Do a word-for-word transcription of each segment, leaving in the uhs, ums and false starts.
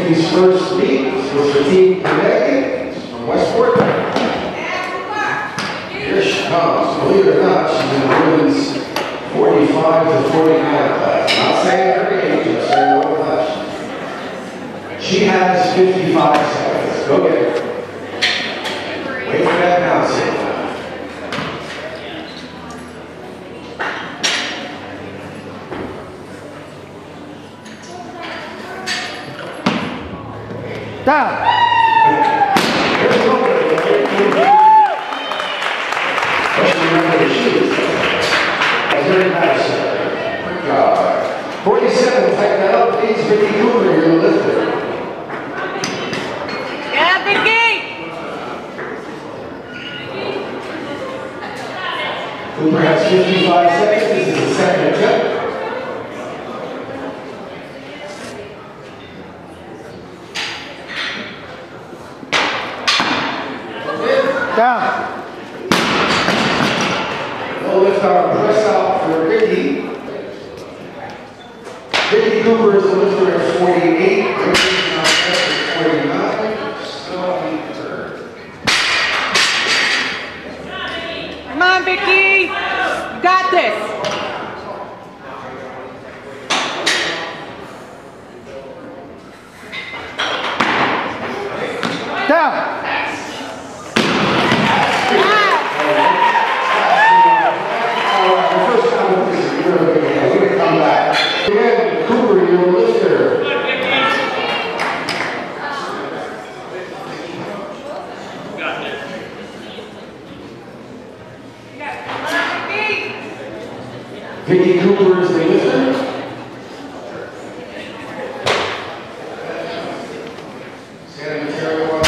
Vicky's first meet was for Team Connecticut from Westport. Here she comes. Believe it or not, she's in the women's forty-five to forty-nine class. Not saying her age, just saying what class. She has fifty-five seconds. Go get her. Wait for that bounce. Down. forty-seven, tighten that up, please. Vicky Cooper, your lifter. Yeah, Vicky! Cooper has fifty-five seconds. This is the second attempt. Down. We'll lift our press out for Vicky. Vicky Cooper is the lifter at forty-eight. forty-nine. So Come on, Vicky! You got this! Down. again, Cooper, your lifter. Vicky Cooper is the lifter. Standing material.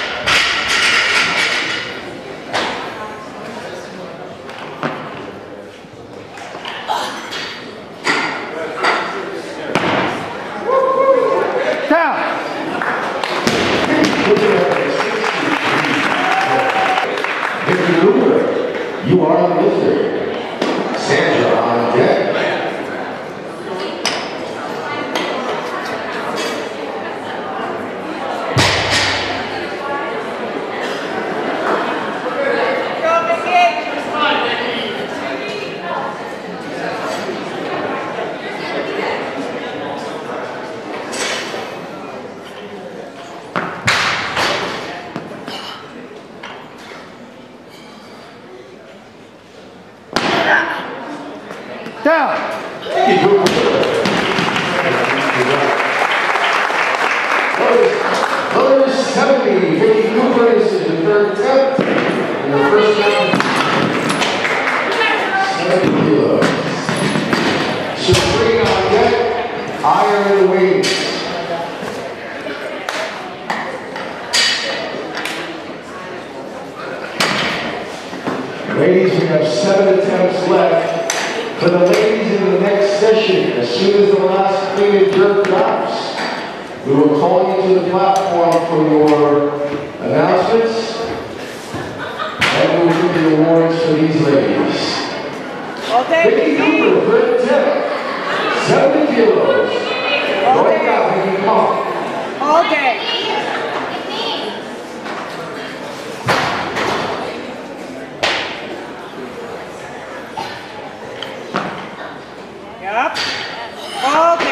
Vicky Cooper, you are the lifter. Sandra on deck. Down. Voters seventy, Vicky Cooper is in the third attempt. In the first round, seventy kilos. Supreme on deck, iron in the wings. Ladies, we have seven attempts left. For the ladies in the next session, as soon as the last clean and jerk drops, we will call you to the platform for your announcements, and we will give you awards for these ladies. Okay, Vicky Cooper, third attempt, seventy kilos. Right now, Vicky, come on. Okay. Yep. Okay.